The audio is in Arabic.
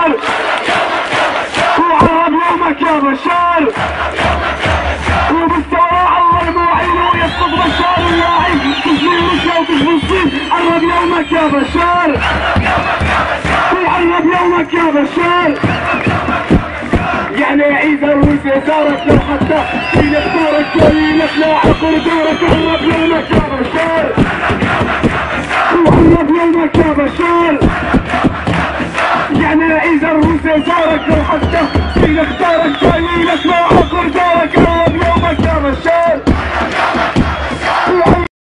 وعرب يومك يا بشار، وبالثورة الله المعين ويسقط بشار اللاعب تجني روسيا وتجني الصين. عرب يومك يا بشار، وعرب يومك يا بشار. يعني عيد الروسي صارت لو حتى في اختارك وليلك لا عقل دورك. عرب يومك يا بشار، وعرب يومك يا بشار. يعني عيد الروسي صارت لو حتى في اختارك وليلك لا عقل دورك.